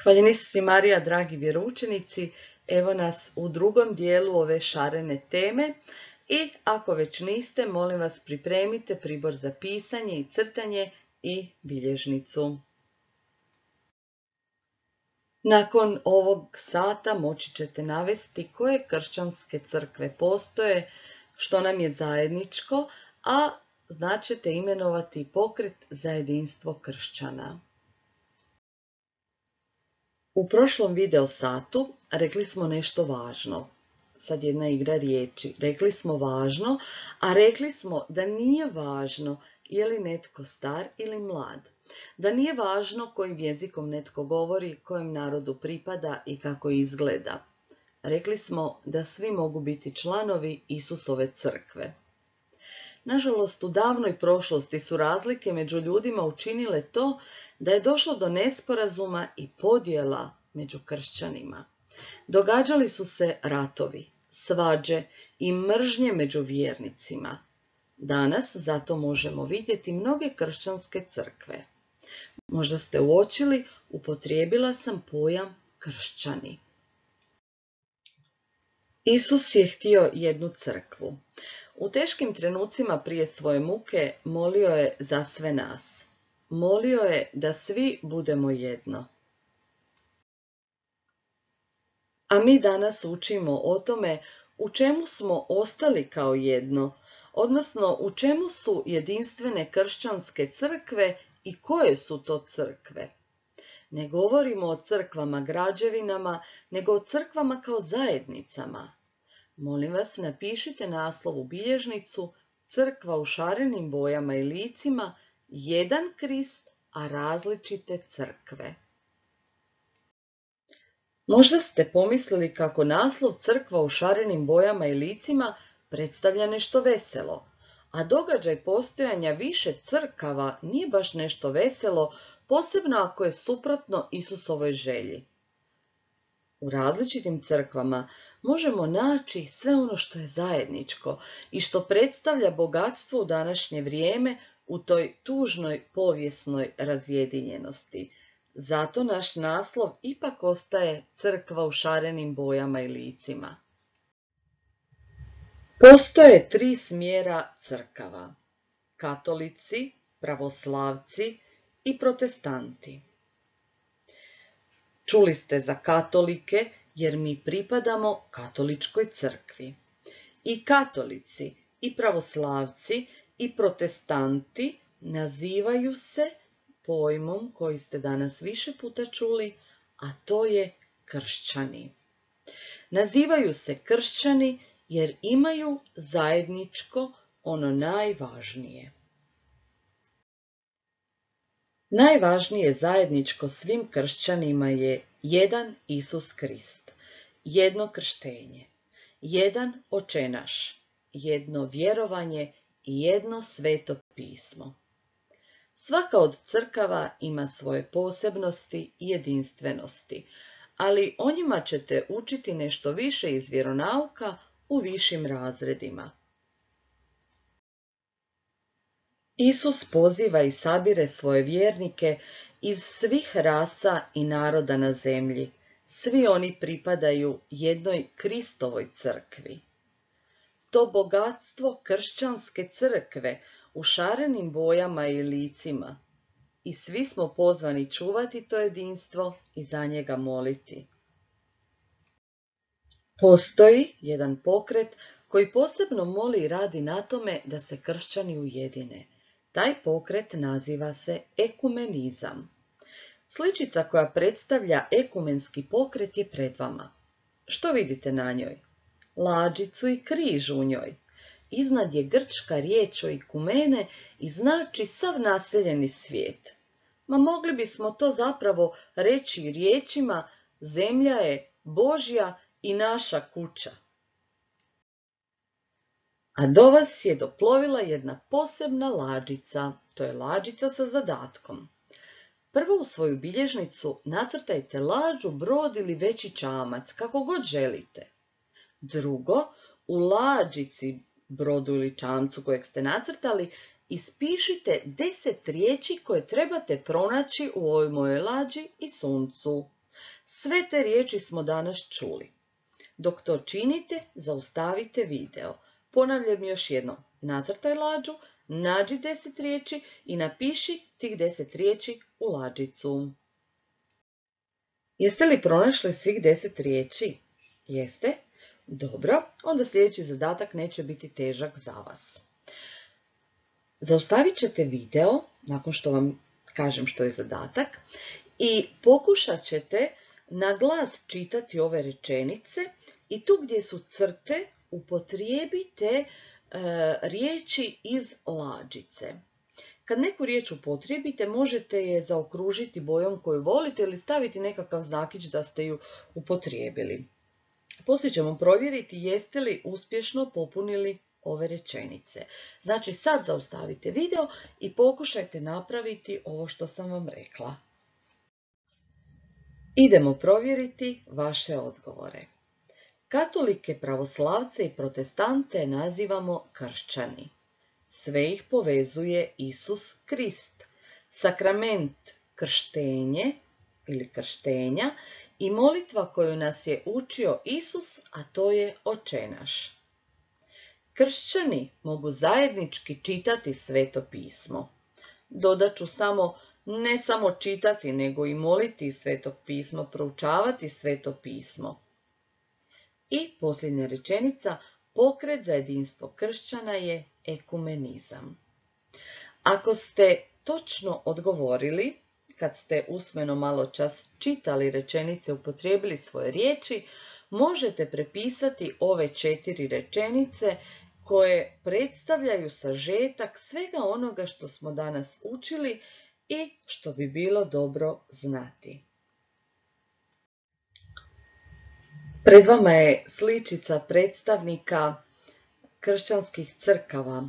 Hvaljeni su Marija, dragi vjeroučenici, evo nas u drugom dijelu ove šarene teme i ako već niste, molim vas pripremite pribor za pisanje i crtanje i bilježnicu. Nakon ovog sata moći ćete navesti koje kršćanske crkve postoje, što nam je zajedničko, a znaćete imenovati pokret za jedinstvo kršćana. U prošlom video satu rekli smo nešto važno. Sad jedna igra riječi. Rekli smo važno, a rekli smo da nije važno je li netko star ili mlad. Da nije važno kojim jezikom netko govori, kojem narodu pripada i kako izgleda. Rekli smo da svi mogu biti članovi Isusove crkve. Nažalost, u davnoj prošlosti su razlike među ljudima učinile to da je došlo do nesporazuma i podjela među kršćanima. Događali su se ratovi, svađe i mržnje među vjernicima. Danas zato možemo vidjeti mnoge kršćanske crkve. Možda ste uočili, upotrijebila sam pojam kršćani. Isus je htio jednu crkvu. U teškim trenucima prije svoje muke molio je za sve nas. Molio je da svi budemo jedno. A mi danas učimo o tome u čemu smo ostali kao jedno, odnosno u čemu su jedinstvene kršćanske crkve i koje su to crkve. Ne govorimo o crkvama građevinama, nego o crkvama kao zajednicama. Molim vas, napišite naslov u bilježnicu Crkva u šarenim bojama i licima, jedan Krist, a različite crkve. Možda ste pomislili kako naslov Crkva u šarenim bojama i licima predstavlja nešto veselo, a događaj postojanja više crkava nije baš nešto veselo, posebno ako je suprotno Isusovoj želji. U različitim crkvama možemo naći sve ono što je zajedničko i što predstavlja bogatstvo u današnje vrijeme u toj tužnoj povijesnoj razjedinjenosti. Zato naš naslov ipak ostaje Crkva u šarenim bojama i licima. Postoje 3 smjera crkava: katolici, pravoslavci i protestanti. Čuli ste za katolike jer mi pripadamo katoličkoj crkvi. I katolici, i pravoslavci, i protestanti nazivaju se pojmom koji ste danas više puta čuli, a to je kršćani. Nazivaju se kršćani jer imaju zajedničko ono najvažnije. Najvažnije zajedničko svim kršćanima je jedan Isus Krist, jedno krštenje, jedan očenaš, jedno vjerovanje i jedno sveto pismo. Svaka od crkava ima svoje posebnosti i jedinstvenosti, ali o njima ćete učiti nešto više iz vjeronauka u višim razredima. Isus poziva i sabire svoje vjernike iz svih rasa i naroda na zemlji. Svi oni pripadaju jednoj Kristovoj crkvi. To bogatstvo kršćanske crkve u šarenim bojama i licima. I svi smo pozvani čuvati to jedinstvo i za njega moliti. Postoji jedan pokret koji posebno moli i radi na tome da se kršćani ujedine. Taj pokret naziva se ekumenizam. Sličica koja predstavlja ekumenski pokret je pred vama. Što vidite na njoj? Lađicu i križ u njoj. Iznad je grčka riječ oikumene i znači sav naseljeni svijet. Mogli bismo to zapravo reći riječima: zemlja je Božja i naša kuća. A do vas je doplovila jedna posebna lađica, to je lađica sa zadatkom. Prvo u svoju bilježnicu nacrtajte lađu, brod ili veći čamac, kako god želite. Drugo, u lađici, brodu ili čamcu kojeg ste nacrtali, ispišite 10 riječi koje trebate pronaći u ovoj mojoj lađi i suncu. Sve te riječi smo danas čuli. Dok to činite, zaustavite video. Ponavljam još jednom, nacrtaj lađu, nađi 10 riječi i napiši tih 10 riječi u lađicu. Jeste li pronašli svih 10 riječi? Jeste? Dobro, onda sljedeći zadatak neće biti težak za vas. Zaustavit ćete video, nakon što vam kažem što je zadatak, i pokušat ćete na glas čitati ove rečenice i tu gdje su crte upotrijebite riječi iz lađice. Kad neku riječ upotrijebite, možete je zaokružiti bojom koju volite ili staviti nekakav znakić da ste ju upotrijebili. Poslije ćemo provjeriti jeste li uspješno popunili ove rečenice. Znači sad zaustavite video i pokušajte napraviti ovo što sam vam rekla. Idemo provjeriti vaše odgovore. Katolike, pravoslavce i protestante nazivamo kršćani. Sve ih povezuje Isus Krist, sakrament krštenje ili krštenja i molitva koju nas je učio Isus, a to je Oče naš. Kršćani mogu zajednički čitati Sveto pismo. Dodat ću samo ne samo čitati, nego i moliti Sveto pismo, proučavati Sveto pismo. I posljednja rečenica, pokret za jedinstvo kršćana je ekumenizam. Ako ste točno odgovorili, kad ste usmeno malo čas čitali rečenice, upotrijebili svoje riječi, možete prepisati ove 4 rečenice koje predstavljaju sažetak svega onoga što smo danas učili i što bi bilo dobro znati. Pred vama je sličica predstavnika kršćanskih crkava.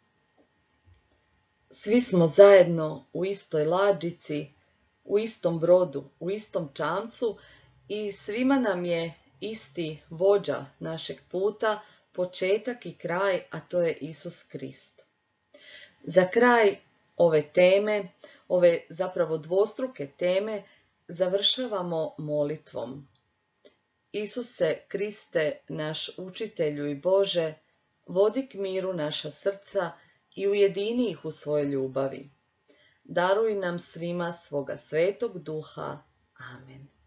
Svi smo zajedno u istoj lađici, u istom brodu, u istom čamcu i svima nam je isti vođa našeg puta, početak i kraj, a to je Isus Krist. Za kraj ove teme, ove zapravo dvostruke teme, završavamo molitvom. Isuse Kriste, naš učitelju i Bože, vodi k miru naša srca i ujedini ih u svojoj ljubavi. Daruj nam svima svoga Svetog Duha. Amen.